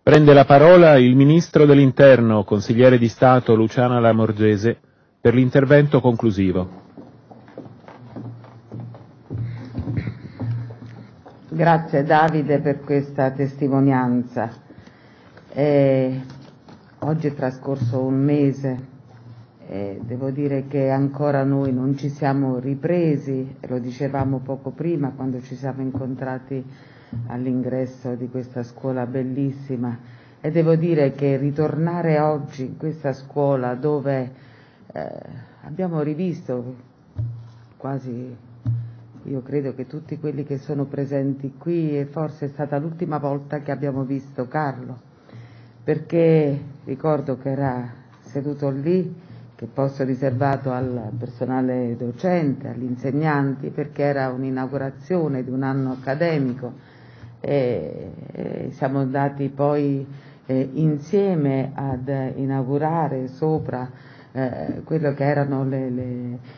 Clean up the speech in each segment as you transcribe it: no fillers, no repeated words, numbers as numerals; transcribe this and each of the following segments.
Prende la parola il Ministro dell'Interno, consigliere di Stato Luciana Lamorgese, per l'intervento conclusivo. Grazie Davide per questa testimonianza. Oggi è trascorso un mese e devo dire che ancora noi non ci siamo ripresi, lo dicevamo poco prima quando ci siamo incontrati all'ingresso di questa scuola bellissima, e devo dire che ritornare oggi in questa scuola dove abbiamo rivisto quasi, io credo che tutti quelli che sono presenti qui, e forse è stata l'ultima volta che abbiamo visto Carlo, perché ricordo che era seduto lì, che posto riservato al personale docente, agli insegnanti, perché era un'inaugurazione di un anno accademico, e siamo andati poi insieme ad inaugurare sopra quello che erano le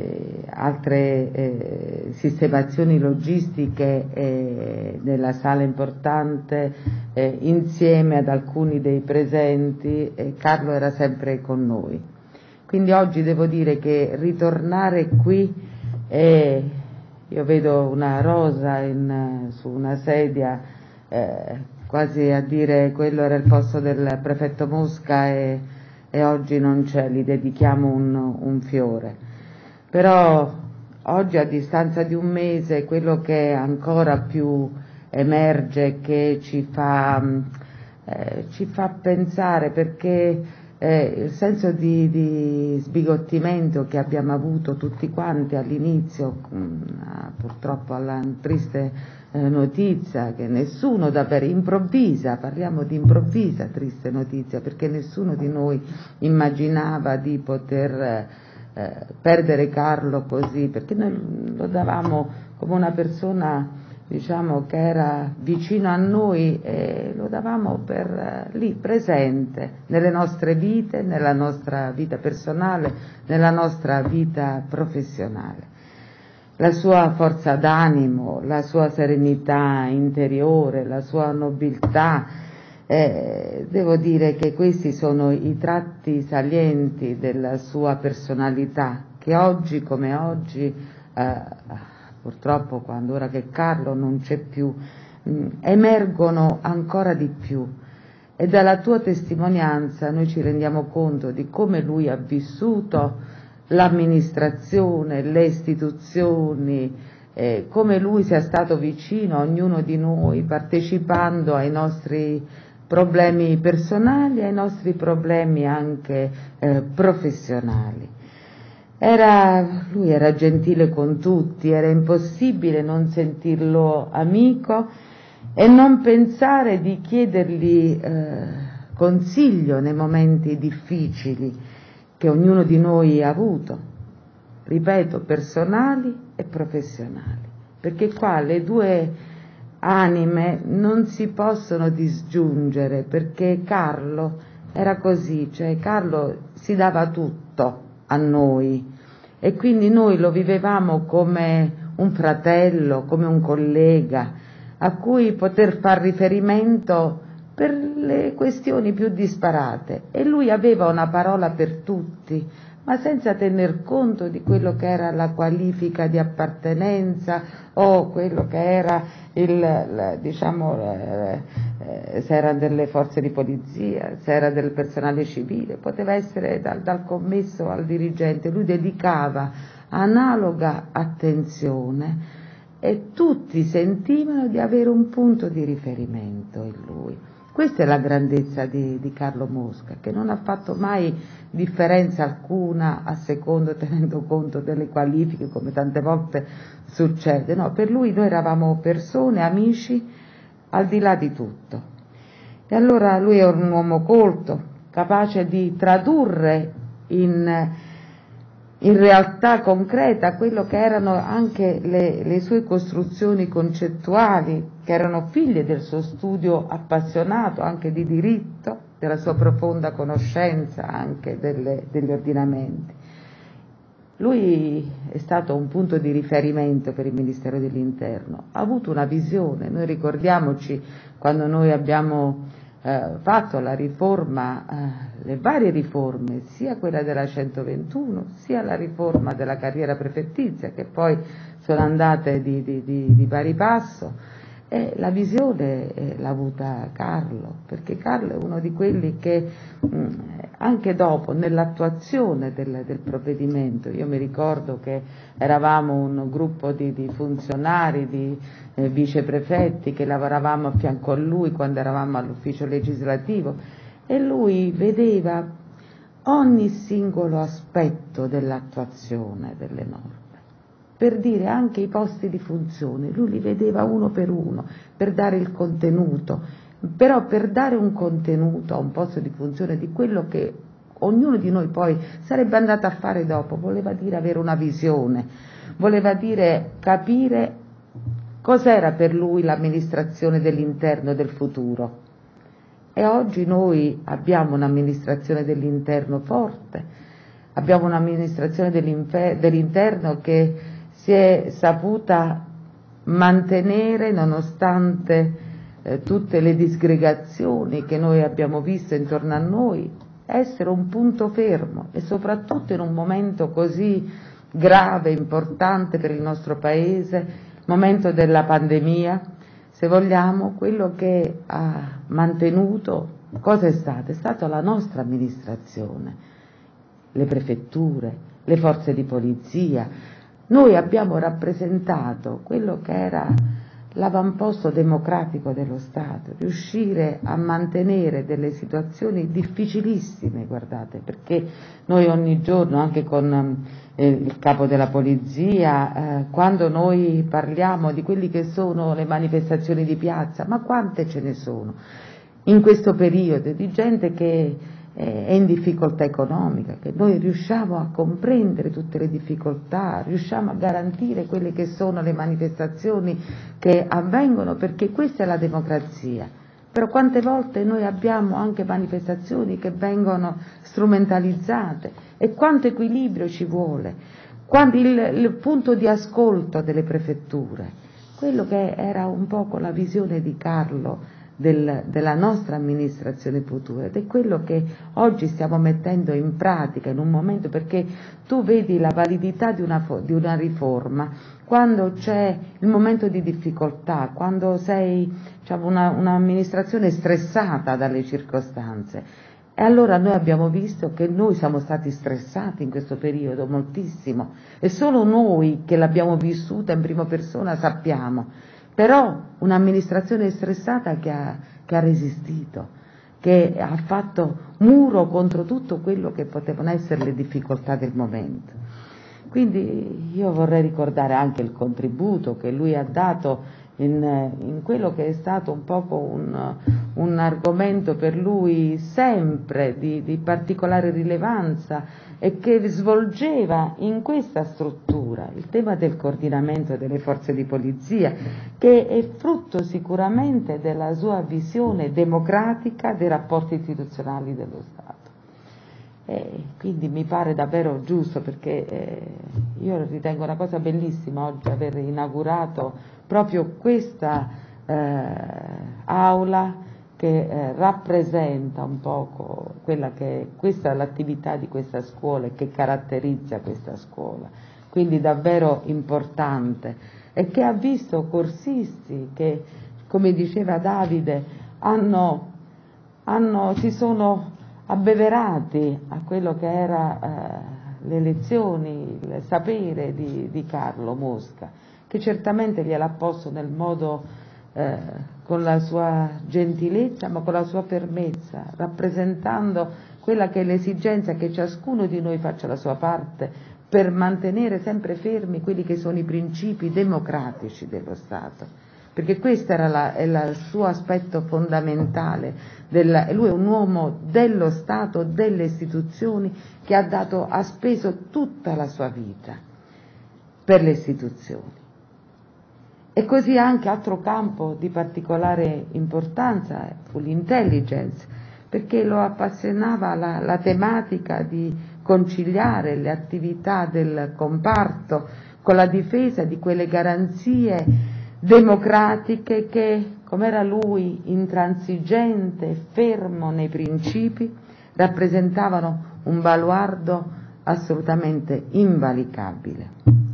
altre sistemazioni logistiche nella sala importante, insieme ad alcuni dei presenti. Carlo era sempre con noi. Quindi oggi devo dire che ritornare qui, io vedo una rosa su una sedia, quasi a dire quello era il posto del prefetto Mosca e oggi non c'è, gli dedichiamo un fiore. Però oggi, a distanza di un mese, quello che ancora più emerge, che ci fa pensare, perché il senso di sbigottimento che abbiamo avuto tutti quanti all'inizio, purtroppo alla triste notizia che nessuno davvero improvvisa, parliamo di improvvisa triste notizia, perché nessuno di noi immaginava di poter perdere Carlo così, perché noi lo davamo come una persona, diciamo, che era vicino a noi, e lo davamo per lì presente nelle nostre vite, nella nostra vita personale, nella nostra vita professionale. La sua forza d'animo, la sua serenità interiore, la sua nobiltà, devo dire che questi sono i tratti salienti della sua personalità, che oggi come oggi, purtroppo ora che Carlo non c'è più, emergono ancora di più. E dalla tua testimonianza noi ci rendiamo conto di come lui ha vissuto l'amministrazione, le istituzioni, come lui sia stato vicino a ognuno di noi, partecipando ai nostri problemi personali, ai nostri problemi anche professionali. Lui era gentile con tutti, era impossibile non sentirlo amico e non pensare di chiedergli consiglio nei momenti difficili che ognuno di noi ha avuto, ripeto, personali e professionali, perché qua le due anime non si possono disgiungere, perché Carlo era così, cioè Carlo si dava tutto a noi e quindi noi lo vivevamo come un fratello, come un collega a cui poter far riferimento per le questioni più disparate, e lui aveva una parola per tutti, ma senza tener conto di quello che era la qualifica di appartenenza o quello che era se era delle forze di polizia, se era del personale civile, poteva essere dal commesso al dirigente. Lui dedicava analoga attenzione e tutti sentivano di avere un punto di riferimento in lui. Questa è la grandezza di Carlo Mosca, che non ha fatto mai differenza alcuna a secondo, tenendo conto delle qualifiche, come tante volte succede. No, per lui noi eravamo persone, amici, al di là di tutto. E allora lui è un uomo colto, capace di tradurre in realtà concreta quello che erano anche le sue costruzioni concettuali, che erano figlie del suo studio appassionato anche di diritto, della sua profonda conoscenza anche degli ordinamenti. Lui è stato un punto di riferimento per il Ministero dell'Interno, ha avuto una visione. Noi ricordiamoci quando noi abbiamo fatto la riforma, le varie riforme, sia quella della 121, sia la riforma della carriera prefettizia, che poi sono andate di pari passo. E la visione l'ha avuta Carlo, perché Carlo è uno di quelli che anche dopo, nell'attuazione del provvedimento, io mi ricordo che eravamo un gruppo di funzionari, di viceprefetti che lavoravamo a fianco a lui quando eravamo all'ufficio legislativo, e lui vedeva ogni singolo aspetto dell'attuazione delle norme. Per dire anche i posti di funzione, lui li vedeva uno, per dare il contenuto, però per dare un contenuto a un posto di funzione di quello che ognuno di noi poi sarebbe andato a fare dopo, voleva dire avere una visione, voleva dire capire cos'era per lui l'amministrazione dell'interno del futuro. E oggi noi abbiamo un'amministrazione dell'interno forte, abbiamo un'amministrazione dell'interno che si è saputa mantenere nonostante tutte le disgregazioni che noi abbiamo visto intorno a noi, essere un punto fermo, e soprattutto in un momento così grave, importante per il nostro Paese, il momento della pandemia. Se vogliamo, quello che ha mantenuto, cosa è stato? È stata la nostra amministrazione, le prefetture, le forze di polizia. Noi abbiamo rappresentato quello che era l'avamposto democratico dello Stato, riuscire a mantenere delle situazioni difficilissime, guardate, perché noi ogni giorno, anche con il capo della polizia, quando noi parliamo di quelli che sono le manifestazioni di piazza, ma quante ce ne sono in questo periodo, di gente che è in difficoltà economica, che noi riusciamo a comprendere tutte le difficoltà, riusciamo a garantire quelle che sono le manifestazioni che avvengono, perché questa è la democrazia. Però quante volte noi abbiamo anche manifestazioni che vengono strumentalizzate, e quanto equilibrio ci vuole, quando il punto di ascolto delle prefetture, quello che era un poco la visione di Carlo della nostra amministrazione futura, ed è quello che oggi stiamo mettendo in pratica in un momento, perché tu vedi la validità di una riforma quando c'è il momento di difficoltà, quando sei, diciamo, un'amministrazione stressata dalle circostanze. E allora noi abbiamo visto che noi siamo stati stressati in questo periodo moltissimo, e solo noi che l'abbiamo vissuta in prima persona sappiamo. Però un'amministrazione stressata che ha resistito, che ha fatto muro contro tutto quello che potevano essere le difficoltà del momento. Quindi io vorrei ricordare anche il contributo che lui ha dato in quello che è stato un poco un argomento per lui sempre di particolare rilevanza, e che svolgeva in questa struttura il tema del coordinamento delle forze di polizia, che è frutto sicuramente della sua visione democratica dei rapporti istituzionali dello Stato. E quindi mi pare davvero giusto, perché io ritengo una cosa bellissima oggi aver inaugurato proprio questa aula che rappresenta un poco quella che questa è l'attività di questa scuola e che caratterizza questa scuola, quindi davvero importante, e che ha visto corsisti che, come diceva Davide, si sono abbeverati a quello che era le lezioni, il sapere di Carlo Mosca, che certamente gliel'ha posto nel modo con la sua gentilezza, ma con la sua fermezza, rappresentando quella che è l'esigenza che ciascuno di noi faccia la sua parte per mantenere sempre fermi quelli che sono i principi democratici dello Stato, perché questo era il suo aspetto fondamentale. Lui è un uomo dello Stato, delle istituzioni, che ha speso tutta la sua vita per le istituzioni. E così anche altro campo di particolare importanza fu l'intelligence, perché lo appassionava la tematica di conciliare le attività del comparto con la difesa di quelle garanzie democratiche che com'era lui intransigente e fermo nei principi, rappresentavano un baluardo assolutamente invalicabile.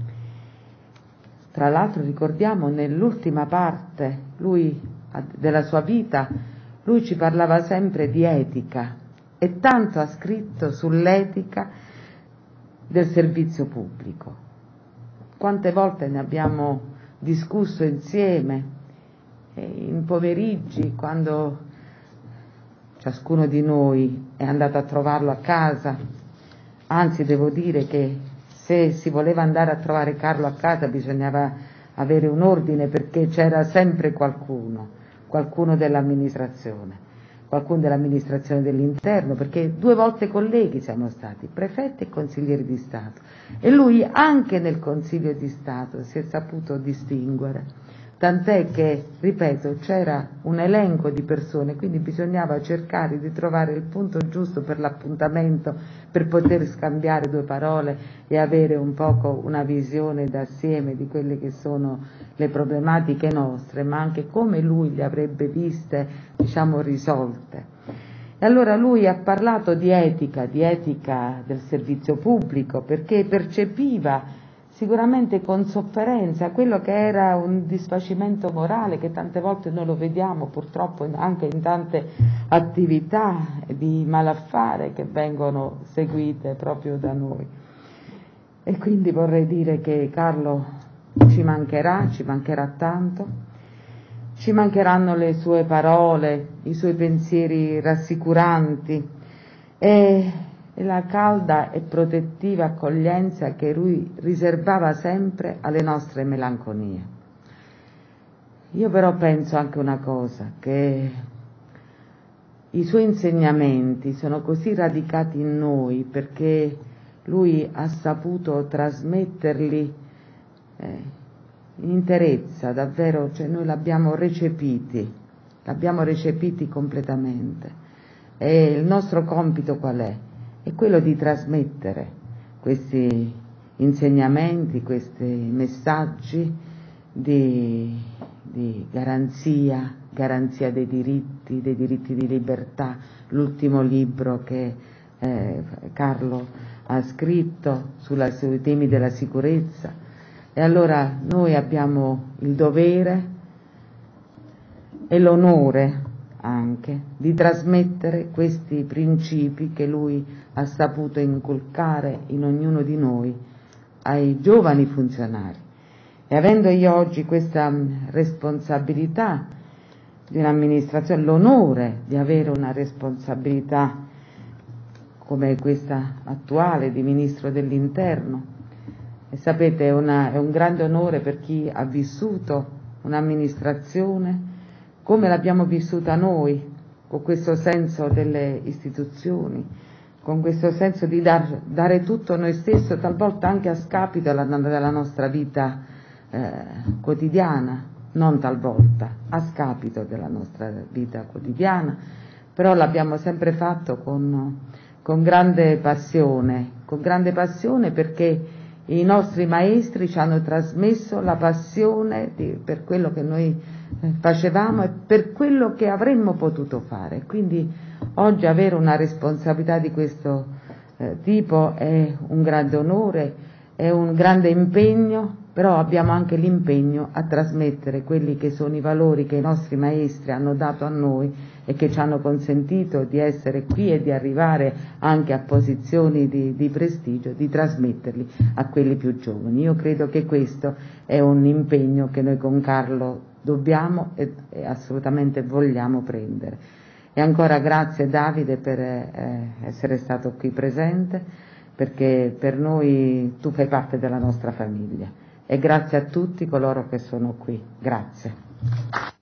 Tra l'altro ricordiamo nell'ultima parte della sua vita, lui ci parlava sempre di etica e tanto ha scritto sull'etica del servizio pubblico. Quante volte ne abbiamo discusso insieme, in pomeriggi, quando ciascuno di noi è andato a trovarlo a casa. Anzi, devo dire che se si voleva andare a trovare Carlo a casa bisognava avere un ordine, perché c'era sempre qualcuno dell'amministrazione, qualcuno dell'amministrazione dell'interno, perché 2 volte colleghi siamo stati, prefetti e consiglieri di Stato, e lui anche nel Consiglio di Stato si è saputo distinguere. Tant'è che, ripeto, c'era un elenco di persone, quindi bisognava cercare di trovare il punto giusto per l'appuntamento, per poter scambiare 2 parole e avere un poco una visione d'assieme di quelle che sono le problematiche nostre, ma anche come lui le avrebbe viste, risolte. E allora lui ha parlato di etica del servizio pubblico, perché percepiva sicuramente con sofferenza quello che era un disfacimento morale che tante volte noi lo vediamo purtroppo anche in tante attività di malaffare che vengono seguite proprio da noi. E quindi vorrei dire che Carlo ci mancherà tanto, ci mancheranno le sue parole, i suoi pensieri rassicuranti e la calda e protettiva accoglienza che lui riservava sempre alle nostre melanconie. Io però penso anche una cosa, che i suoi insegnamenti sono così radicati in noi perché lui ha saputo trasmetterli in interezza, davvero, noi l'abbiamo recepiti completamente. E il nostro compito qual è? È quello di trasmettere questi insegnamenti, questi messaggi di garanzia dei diritti di libertà, l'ultimo libro che Carlo ha scritto sui temi della sicurezza. E allora noi abbiamo il dovere e l'onore anche di trasmettere questi principi che lui ha saputo inculcare in ognuno di noi, ai giovani funzionari. E avendo io oggi questa responsabilità di un'amministrazione, l'onore di avere una responsabilità come questa attuale di Ministro dell'Interno, e sapete è un grande onore per chi ha vissuto un'amministrazione come l'abbiamo vissuta noi, con questo senso delle istituzioni, con questo senso di dare tutto noi stessi, talvolta anche a scapito della nostra vita quotidiana, non talvolta, a scapito della nostra vita quotidiana, però l'abbiamo sempre fatto con grande passione perché i nostri maestri ci hanno trasmesso la passione per quello che noi facevamo e per quello che avremmo potuto fare. Quindi oggi avere una responsabilità di questo tipo è un grande onore, è un grande impegno, però abbiamo anche l'impegno a trasmettere quelli che sono i valori che i nostri maestri hanno dato a noi e che ci hanno consentito di essere qui e di arrivare anche a posizioni di prestigio, di trasmetterli a quelli più giovani. Io credo che questo è un impegno che noi con Carlo dobbiamo e assolutamente vogliamo prendere. E ancora grazie Davide per essere stato qui presente, perché per noi tu fai parte della nostra famiglia. E grazie a tutti coloro che sono qui. Grazie.